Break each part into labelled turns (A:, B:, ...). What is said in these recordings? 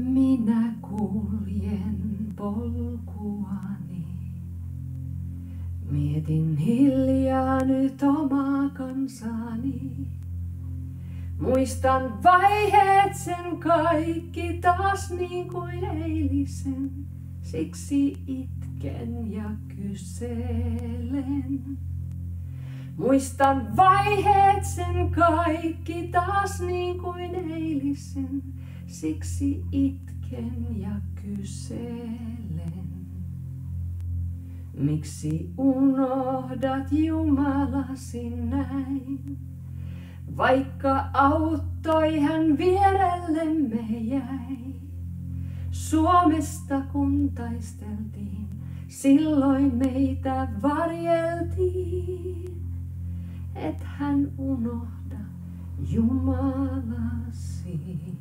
A: Minä kuljen polkuani. Mietin hiljaa nyt omaa kansani. Muistan vaiheet sen kaikki taas niin kuin eilisen. Siksi itken ja kyselen. Muistan vaiheet sen kaikki taas niin kuin eilisen. Siksi itken ja kyselen. Miksi unohdat Jumalasi näin? Vaikka auttoi hän vierellemme jäi. Suomesta kun taisteltiin, silloin meitä varjeltiin. Et hän unohda Jumalasi.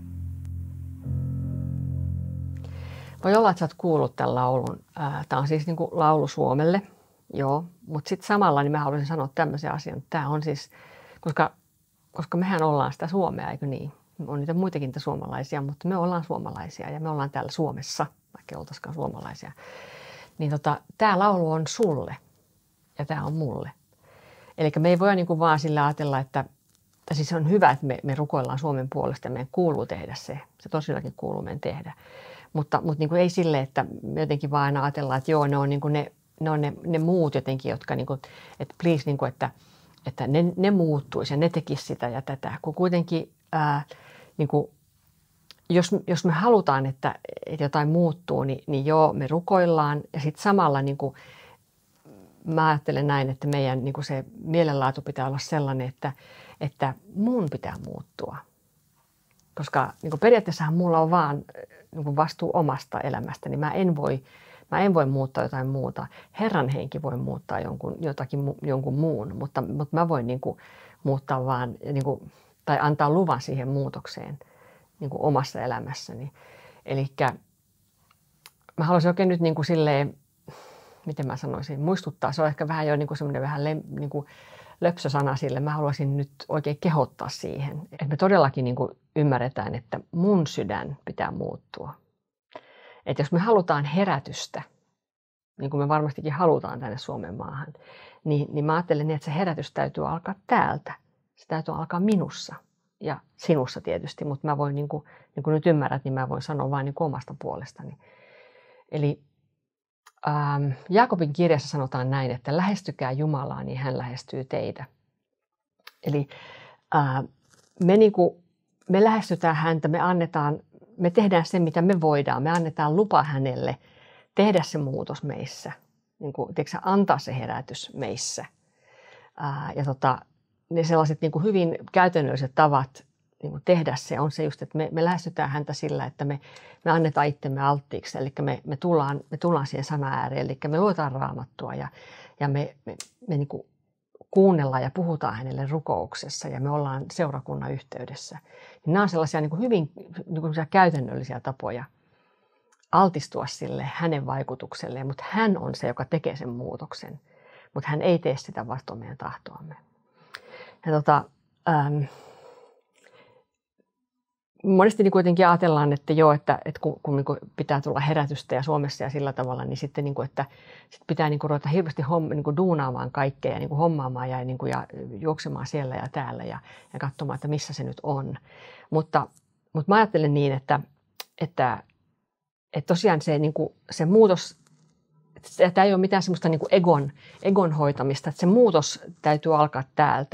B: Voi olla, että sä oot kuullut tämän laulun. Tämä on siis niin kuin laulu Suomelle, joo. Mutta sitten samalla niin mä haluaisin sanoa tämmöisen asian. Tämä on siis, koska mehän ollaan sitä Suomea, eikö niin? On niitä muitakin niitä suomalaisia, mutta me ollaan suomalaisia ja me ollaan täällä Suomessa, vaikka ei oltaisikaan suomalaisia. Niin tämä laulu on sulle ja tämä on mulle. Eli me ei voida niin kuin vaan sillä ajatella, että siis on hyvä, että me rukoillaan Suomen puolesta ja meidän kuuluu tehdä se. Se tosiaankin kuuluu meidän tehdä. Mutta niin kuin ei sille, että me jotenkin vaan aina ajatellaan, että joo, ne on, niin kuin ne muut jotenkin, jotka, niin kuin, että please, niin kuin, että ne muuttuisi ja ne tekisi sitä ja tätä. Kun kuitenkin, niin kuin, jos me halutaan, että jotain muuttuu, niin joo, me rukoillaan ja sitten samalla niin kuin, mä ajattelen näin, että meidän niin kuin se mielenlaatu pitää olla sellainen, että mun pitää muuttua. Koska niin kuin periaatteessahan mulla on vaan niin kuin vastuu omasta elämästäni. Mä en voi muuttaa jotain muuta. Herran henki voi muuttaa jonkun muun, mutta mä voin niin kuin muuttaa vaan, niin kuin, tai antaa luvan siihen muutokseen niin kuin omassa elämässäni. Eli mä haluaisin oikein nyt niin kuin silleen, miten mä sanoisin, muistuttaa. Se on ehkä vähän jo niin kuin semmoinen vähän niin kuin löpsösana sille. Mä haluaisin nyt oikein kehottaa siihen, että me todellakin niin kuin ymmärretään, että mun sydän pitää muuttua. Että jos me halutaan herätystä, niin kuin me varmastikin halutaan tänne Suomen maahan, niin mä ajattelen niin, että se herätys täytyy alkaa täältä. Se täytyy alkaa minussa ja sinussa tietysti, mutta mä voin, niin kuin nyt ymmärrät, niin mä voin sanoa vain niin kuin omasta puolestani. Eli Jaakobin kirjassa sanotaan näin, että lähestykää Jumalaa, niin hän lähestyy teitä. Eli me lähestytään häntä, me tehdään se, mitä me voidaan. Me annetaan lupa hänelle tehdä se muutos meissä, niin kuin, antaa se herätys meissä. Ne sellaiset niin kuin hyvin käytännölliset tavat niin kuin tehdä se on se just, että me lähestytään häntä sillä, että me annetaan itsemme alttiiksi. Eli me tullaan siihen sana ääreen, eli me luetaan Raamattua ja me niin kuin kuunnellaan ja puhutaan hänelle rukouksessa ja me ollaan seurakunnan yhteydessä. Nämä on sellaisia niin kuin hyvin niin kuin käytännöllisiä tapoja altistua sille hänen vaikutukselleen, mutta hän on se, joka tekee sen muutoksen, mutta hän ei tee sitä vastoin meidän tahtoamme. Ja monesti niin kuitenkin ajatellaan, että joo, että kun niin kuin pitää tulla herätystä ja Suomessa ja sillä tavalla, niin sitten niin kuin, että sit pitää niin kuin ruveta hirveästi niin kuin duunaamaan kaikkea ja niin kuin hommaamaan ja, niin kuin, ja juoksemaan siellä ja täällä ja katsomaan, että missä se nyt on. Mutta mä ajattelen niin, että tosiaan se, niin kuin, se muutos, tämä ei ole mitään semmoista niin kuin egon hoitamista, että se muutos täytyy alkaa täältä.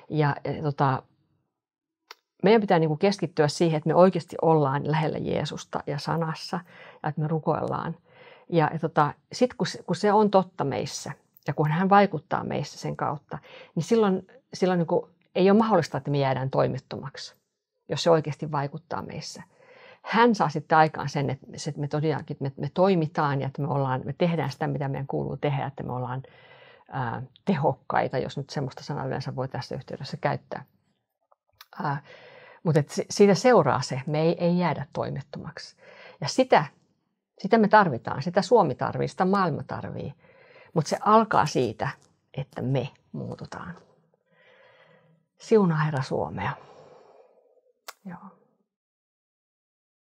B: Meidän pitää niin kuin keskittyä siihen, että me oikeasti ollaan lähellä Jeesusta ja sanassa ja että me rukoillaan. Ja sitten kun se on totta meissä ja kun hän vaikuttaa meissä sen kautta, niin silloin niin kuin ei ole mahdollista, että me jäädään toimettomaksi, jos se oikeasti vaikuttaa meissä. Hän saa sitten aikaan sen, että me tosiaankin me toimitaan ja että me tehdään sitä, mitä meidän kuuluu tehdä, että me ollaan tehokkaita, jos nyt semmoista sanaa yleensä voi tässä yhteydessä käyttää. Mutta siitä seuraa se, me ei jäädä toimettomaksi. Ja sitä me tarvitaan, sitä Suomi tarvitsee, sitä maailma tarvitsee. Mutta se alkaa siitä, että me muututaan. Siunaa Herra Suomea. Joo.